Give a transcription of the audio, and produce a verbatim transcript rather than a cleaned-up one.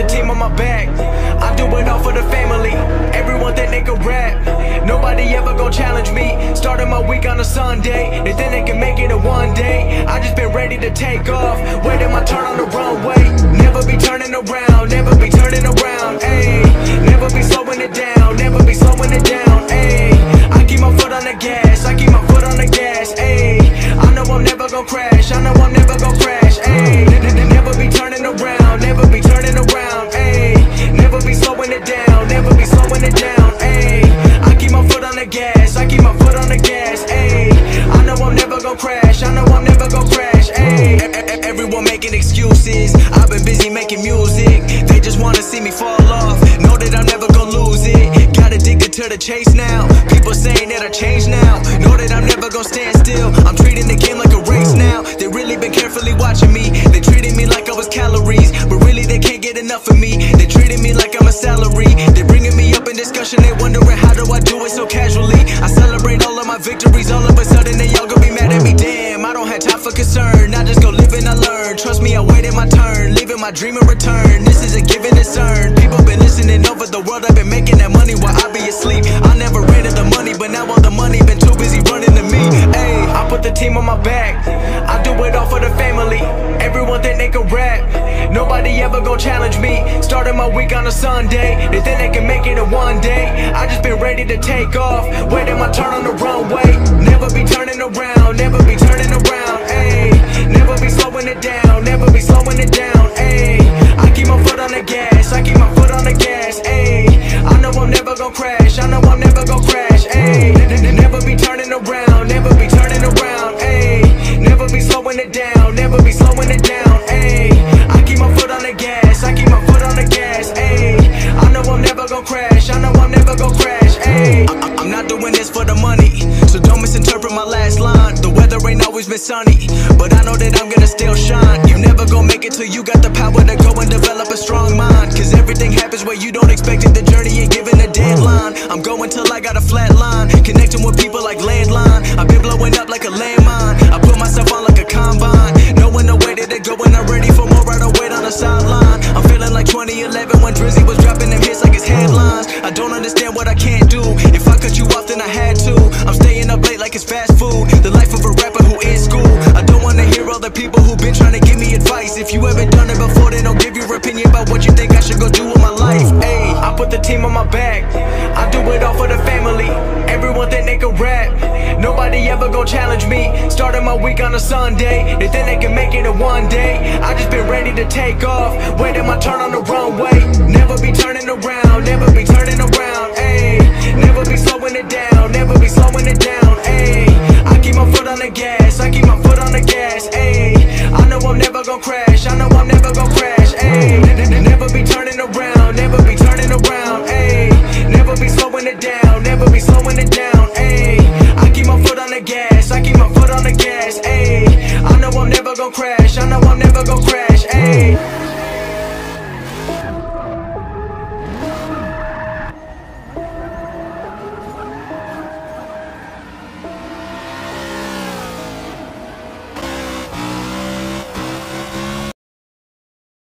the team on my back. I do it all for the family. Everyone think they can rap. Nobody ever gon' challenge me. Started my week on a Sunday. They think they can make it in one day. I just been ready to take off, waiting my turn on the runway. Never be turning around, never be turning around, ayy. Never be slowing it down, never be slowing it down, ayy. I keep my foot on the gas, I keep my foot on the gas, ayy. I know I'm never gon' crash, I know I'm never gon' crash, ayy. Never be turning around, never be turning around, ayy. Never be slowing it down, never be slowing it down, ayy. I keep my foot on the gas, I keep my foot on the gas, ayy. I know I'm never gon' crash, I know I'm never gon' crash, ayy. Everyone making excuses, I've been busy making music. They just wanna see me fall off, know that I'm never gon' lose it. Got addicted to the chase now, people saying that I changed now. Know that I'm never gon' stand still, I'm treating the game like a race now. They really been carefully watching me, they treating me like I was calories, but really they can't get enough of me. They treating me like I'm a salary, they bringing me up in discussion. They wondering how do I do it so casually. I celebrate all of my victories, all of a sudden they all gon' be mad at me. Damn, I don't have time for concern, I just go live and I learn. Trust me, I waited my turn, living my dream in return. This is a given, it's earned. People been listening over the world, I've been making that money while I be asleep. I never ran to the money, but now all the money been too busy running to me. Ayy, I put the team on my back, I do it all for the family. Everyone think they can rap, nobody ever gon' challenge me. Started my week on a Sunday, they think they can make it in one day. I just been ready to take off, waiting my turn on the runway. Never be turning around, never be turning around, ayy. Never be slowing it down, never be slowing it down, ayy. I keep my foot on the gas, I keep my foot on the gas, ayy. I know I'm never gon' crash, I know I'm never gon' crash, ayy. Never be turning around, never be turning around, ayy. Never be slowing it down, never be slowing it down, ayy. I keep my foot on the gas, I keep my foot on the gas, ayy. I know I'm never gon' crash, I know I'm never gon' crash, ayy. I'm not doing this for the money, so don't misinterpret my last line. The weather ain't always been sunny, but I know that I'm gonna still shine. You never gon' make it till you got the power to go and develop a strong mind. Cause everything happens where you don't expect it, the journey ain't given a deadline. I'm going till I got a flat line, connecting with people like landline. I've been blowing up like a landmine, I put myself on like a combine. Knowing the way that they're going, I'm ready for more, I don't wait on the sideline. I'm feeling like twenty eleven when Drizzy was dropping them hits like his headlines. I don't understand what I can't do, if I cut you off then I had to. I'm staying up late like it's fast food, the life of a rapper who in school. I don't wanna hear all the people who been trying to give me advice. If you haven't done it before, then don't give your opinion about what you think I should go do with my life. Ayy, I put the team on my back, I do it all for the family. Everyone think they can rap, nobody ever gon' challenge me. Started my week on a Sunday, they think they can make it in one day. I just been ready to take off, waiting my turn on the runway. Never be turning around, never be turning around, ayy. Never be slowing it down, never be slowing it down, ayy. I keep my foot on the gas,